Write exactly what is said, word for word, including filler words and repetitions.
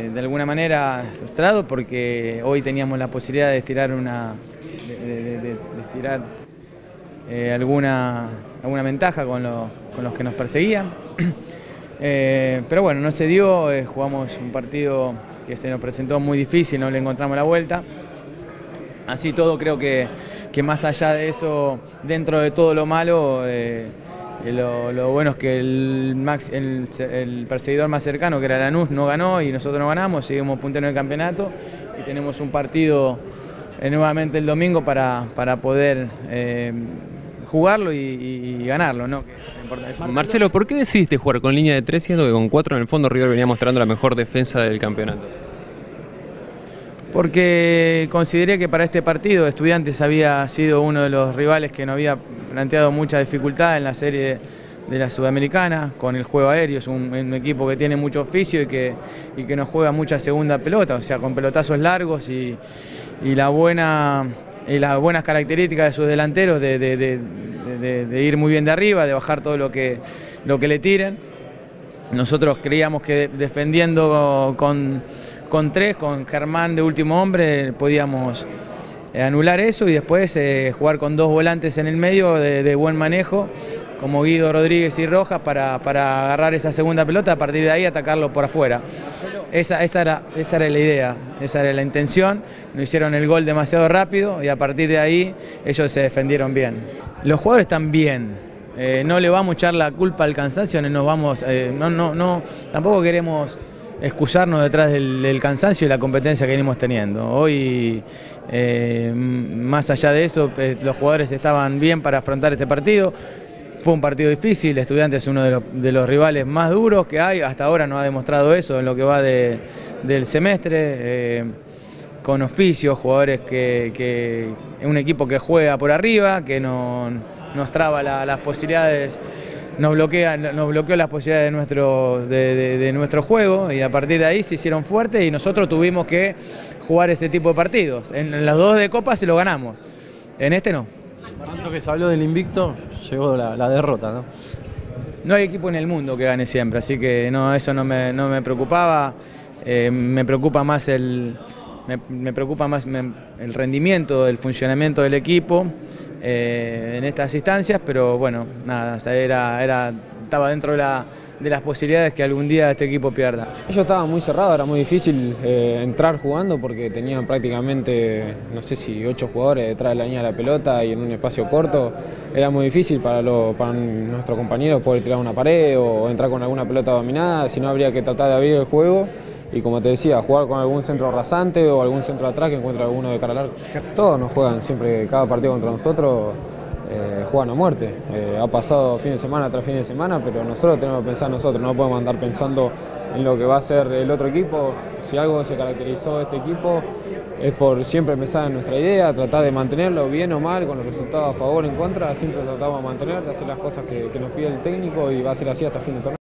eh, de alguna manera frustrado porque hoy teníamos la posibilidad de estirar una de, de, de, de estirar eh, alguna, alguna ventaja con, lo, con los que nos perseguían. Eh, pero bueno, no se dio, eh, jugamos un partido que se nos presentó muy difícil, no le encontramos la vuelta. Así todo, creo que, que más allá de eso, dentro de todo lo malo, eh, lo, lo bueno es que el, max, el, el perseguidor más cercano, que era Lanús, no ganó y nosotros no ganamos, seguimos punteros en el campeonato y tenemos un partido eh, nuevamente el domingo para, para poder eh, jugarlo y, y, y ganarlo, ¿no? Que es importante. Marcelo, ¿por qué decidiste jugar con línea de tres siendo que con cuatro en el fondo River venía mostrando la mejor defensa del campeonato? Porque consideré que para este partido Estudiantes había sido uno de los rivales que nos había planteado mucha dificultad en la serie de la Sudamericana, con el juego aéreo. Es un, un equipo que tiene mucho oficio y que, y que nos juega mucha segunda pelota, o sea, con pelotazos largos y, y, la buena, y las buenas características de sus delanteros de, de, de, de, de ir muy bien de arriba, de bajar todo lo que, lo que le tiren. Nosotros creíamos que defendiendo con... con tres, con Germán de último hombre, podíamos eh, anular eso y después eh, jugar con dos volantes en el medio de, de buen manejo, como Guido Rodríguez y Rojas, para, para agarrar esa segunda pelota, a partir de ahí atacarlo por afuera. Esa, esa, era, esa era la idea, esa era la intención. No hicieron el gol demasiado rápido y a partir de ahí ellos se defendieron bien. Los jugadores están bien. Eh, no le vamos a echar la culpa al cansancio, no nos vamos, eh, no, no, no, tampoco queremos excusarnos detrás del, del cansancio y la competencia que venimos teniendo. Hoy, eh, más allá de eso, eh, los jugadores estaban bien para afrontar este partido. Fue un partido difícil, Estudiantes es uno de los, de los rivales más duros que hay, hasta ahora no ha demostrado eso en lo que va de, del semestre, eh, con oficio, jugadores que, que es un equipo que juega por arriba, que no, nos traba la, las posibilidades. Nos, bloquea, nos bloqueó las posibilidades de nuestro, de, de, de nuestro juego y a partir de ahí se hicieron fuertes y nosotros tuvimos que jugar ese tipo de partidos. En, en los dos de Copa se lo ganamos, en este no. Tanto que se habló del invicto, llegó la, la derrota, ¿no? No hay equipo en el mundo que gane siempre, así que no, eso no me, no me preocupaba. Eh, me preocupa más el, me, me preocupa más el rendimiento, el funcionamiento del equipo. Eh, en estas instancias, pero bueno, nada, era, era, estaba dentro de, la, de las posibilidades que algún día este equipo pierda. Ellos estaban muy cerrados, era muy difícil eh, entrar jugando porque tenían prácticamente, no sé si ocho jugadores detrás de la línea de la pelota y en un espacio corto. Era muy difícil para, lo, para nuestros compañeros poder tirar una pared o entrar con alguna pelota dominada, si no habría que tratar de abrir el juego. Y como te decía, jugar con algún centro rasante o algún centro atrás que encuentre alguno de cara larga. Todos nos juegan siempre, cada partido contra nosotros, eh, juegan a muerte. Eh, ha pasado fin de semana tras fin de semana, pero nosotros tenemos que pensar nosotros, no podemos andar pensando en lo que va a hacer el otro equipo. Si algo se caracterizó de este equipo es por siempre pensar en nuestra idea, tratar de mantenerlo bien o mal, con los resultados a favor o en contra, siempre tratamos de mantener, de hacer las cosas que, que nos pide el técnico y va a ser así hasta el fin de torneo.